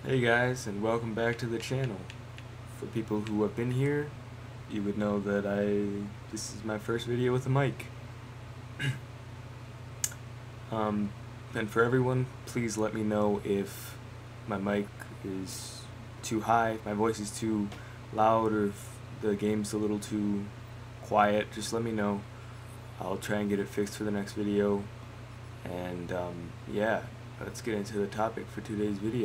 Hey guys, and welcome back to the channel. For people who have been here, you would know that this is my first video with a mic. And for everyone, please let me know if my mic is too high, if my voice is too loud, or if the game's a little too quiet. Just let me know. I'll try and get it fixed for the next video. And yeah, let's get into the topic for today's video.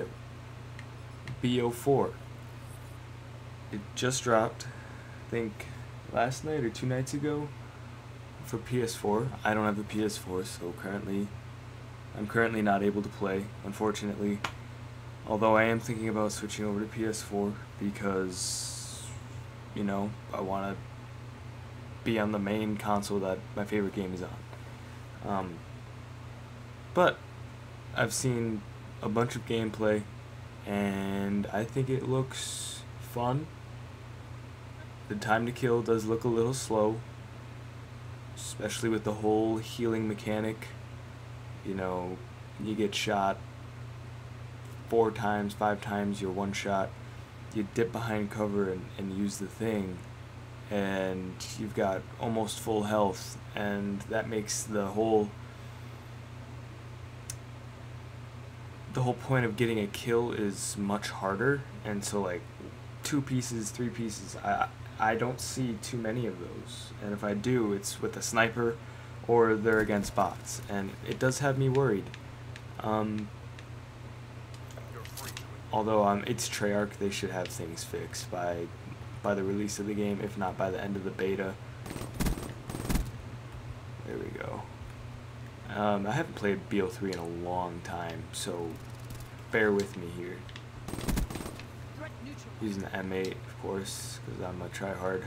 Bo4. It just dropped, I think last night or 2 nights ago, for PS4. I don't have the PS4, so I'm currently not able to play, unfortunately. Although I am thinking about switching over to PS4 because, you know, I want to be on the main console that my favorite game is on. But I've seen a bunch of gameplay, and I think it looks fun. The time to kill does look a little slow, especially with the whole healing mechanic. You know, you get shot 4 times, 5 times, you're one shot. You dip behind cover and use the thing, and you've got almost full health, and that makes the whole point of getting a kill is much harder. And so, like, 2 pieces, 3 pieces, I don't see too many of those, and if I do, it's with a sniper or they're against bots, and it does have me worried. Although it's Treyarch, they should have things fixed by the release of the game, if not by the end of the beta. There we go. I haven't played Bo4 in a long time, so bear with me here. Using the M8, of course, because I'm a tryhard.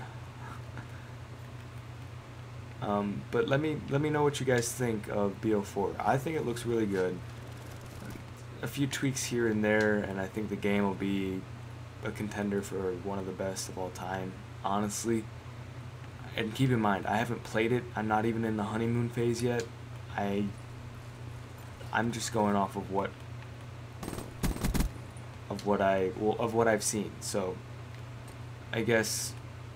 But let me know what you guys think of Bo4. I think it looks really good. A few tweaks here and there, and I think the game will be a contender for one of the best of all time, honestly. And keep in mind, I haven't played it. I'm not even in the honeymoon phase yet. I'm just going off of what I've seen. So I guess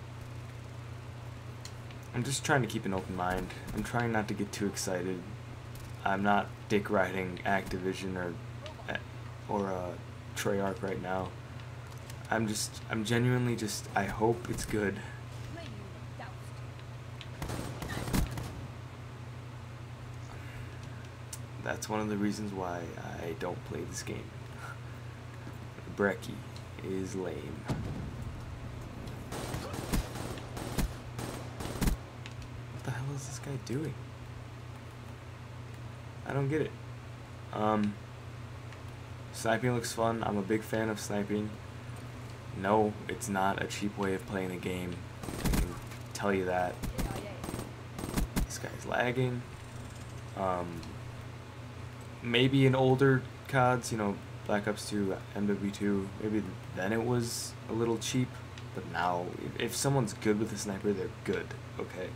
I'm just trying to keep an open mind. I'm trying not to get too excited. I'm not dick riding Activision or Treyarch right now. I'm genuinely just, I hope it's good. That's one of the reasons why I don't play this game. Brekkie is lame. What the hell is this guy doing? I don't get it. Sniping looks fun. I'm a big fan of sniping. No, it's not a cheap way of playing a game. I can tell you that. This guy's lagging. Maybe in older CODs, you know, Black Ops 2, MW2, maybe then it was a little cheap, but now, if someone's good with a sniper, they're good, okay?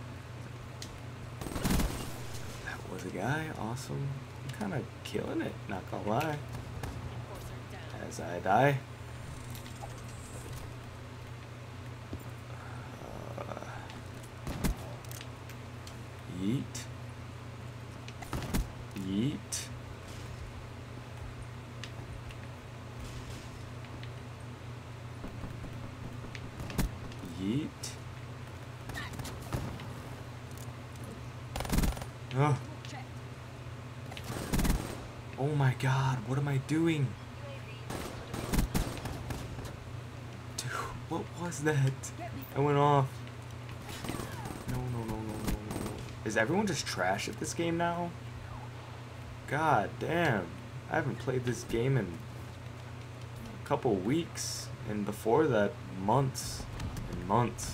That was a guy, awesome. I'm kind of killing it, not gonna lie. As I die. Yeet. Yeet. Yeet. Oh. Oh my god, what am I doing? Dude, what was that? I went off. No. Is everyone just trash at this game now? God damn. I haven't played this game in a couple weeks, and before that, months and months.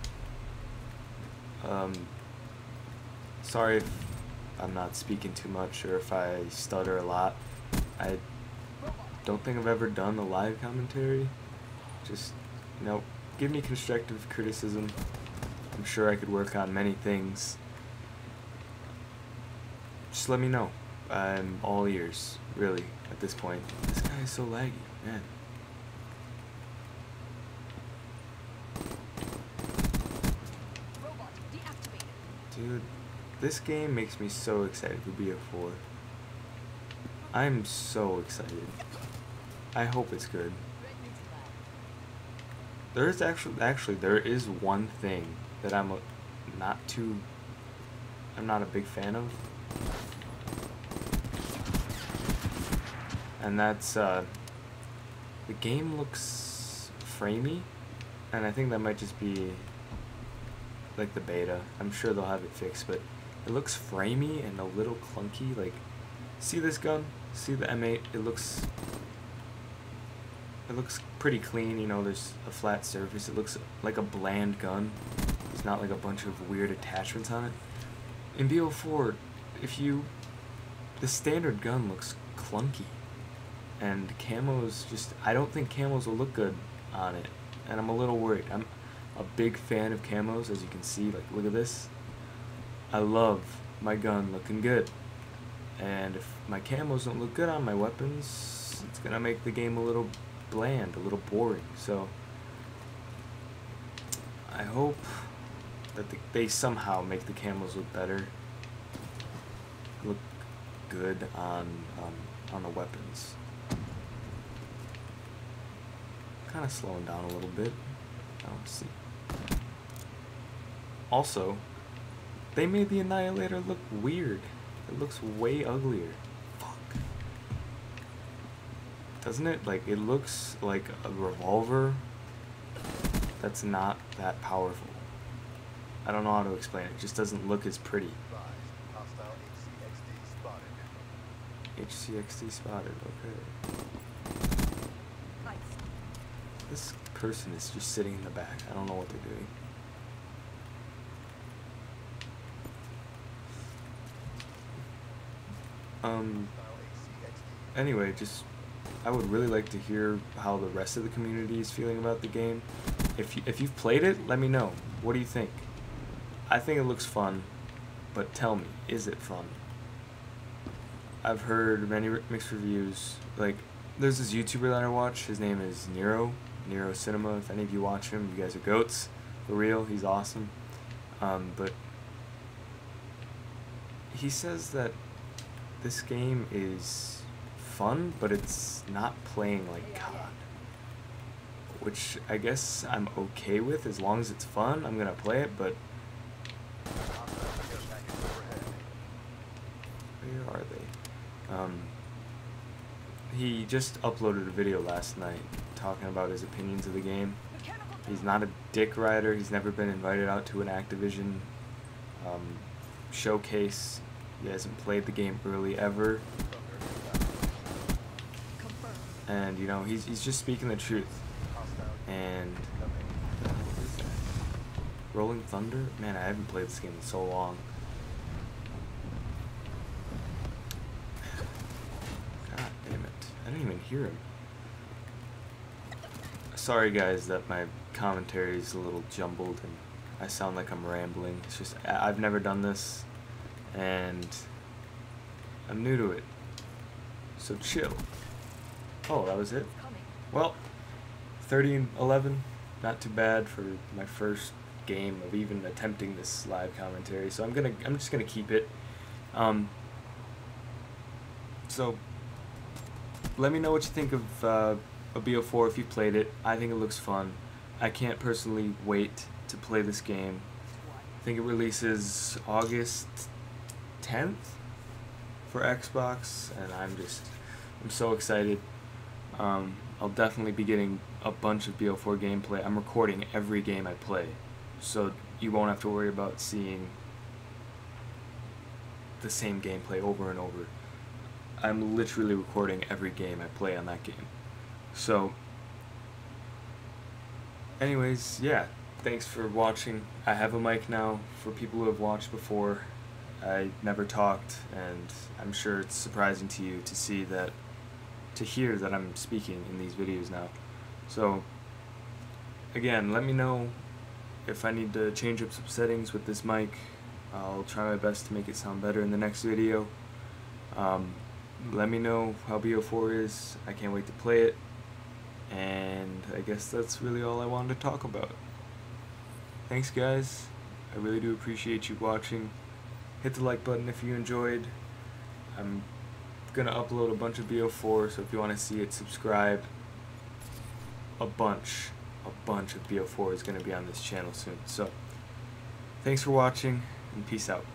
Sorry if I'm not speaking too much or if I stutter a lot. I don't think I've ever done a live commentary. Just, you know, give me constructive criticism. I'm sure I could work on many things. Just let me know. I'm all ears, really, at this point. This guy is so laggy, man. Robot deactivated. Dude, this game makes me so excited for BO4. I'm so excited. I hope it's good. There is actually there is one thing that I'm not a big fan of. And that's the game looks framey, and I think that might just be like the beta. I'm sure they'll have it fixed, but it looks framey and a little clunky. Like, see this gun? See the M8? It looks pretty clean, you know, there's a flat surface. It looks like a bland gun. There's not like a bunch of weird attachments on it. In BO4, the standard gun looks clunky. And camos I don't think camos will look good on it. And I'm a little worried. I'm a big fan of camos, as you can see. Like, look at this. I love my gun looking good. And if my camos don't look good on my weapons, it's gonna make the game a little bland, a little boring. So I hope that they somehow make the camos look better, look good on the weapons. Kind of slowing down a little bit. Let's see. Also, they made the Annihilator look weird. It looks way uglier. Fuck. Doesn't it? Like, it looks like a revolver that's not that powerful. I don't know how to explain it. It just doesn't look as pretty. HCXD spotted, okay. This person is just sitting in the back. I don't know what they're doing. Anyway, I would really like to hear how the rest of the community is feeling about the game. If you've played it, let me know. What do you think? I think it looks fun, but tell me, is it fun? I've heard many mixed reviews. Like, there's this YouTuber that I watch. His name is Nero Cinema. If any of you watch him, you guys are goats. For real, he's awesome. But he says that this game is fun, but it's not playing like COD. Which I guess I'm okay with. As long as it's fun, I'm gonna play it, but where are they? He just uploaded a video last night talking about his opinions of the game. He's not a dick rider. He's never been invited out to an Activision showcase. He hasn't played the game early ever. And, you know, he's just speaking the truth. And what is that? Rolling Thunder? Man, I haven't played this game in so long. God damn it. I didn't even hear him. Sorry guys that my commentary is a little jumbled and I sound like I'm rambling. It's just, I've never done this and I'm new to it. So chill. Oh, that was it? Well, 30-11, not too bad for my first game of even attempting this live commentary. So I'm just gonna keep it. So let me know what you think of BO4 if you played it. I think it looks fun. I can't personally wait to play this game. I think it releases August 10th for Xbox, and I'm so excited. I'll definitely be getting a bunch of BO4 gameplay. I'm recording every game I play, so you won't have to worry about seeing the same gameplay over and over. I'm literally recording every game I play on that game. So, anyways, yeah, thanks for watching. I have a mic now for people who have watched before. I never talked, and I'm sure it's surprising to you to hear that I'm speaking in these videos now. So, again, let me know if I need to change up some settings with this mic. I'll try my best to make it sound better in the next video. Let me know how Bo4 is. I can't wait to play it. And I guess that's really all I wanted to talk about. Thanks, guys. I really do appreciate you watching. Hit the like button if you enjoyed. I'm gonna upload a bunch of Bo4, so if you want to see it, subscribe. A bunch of Bo4 is gonna be on this channel soon. So, thanks for watching, and peace out.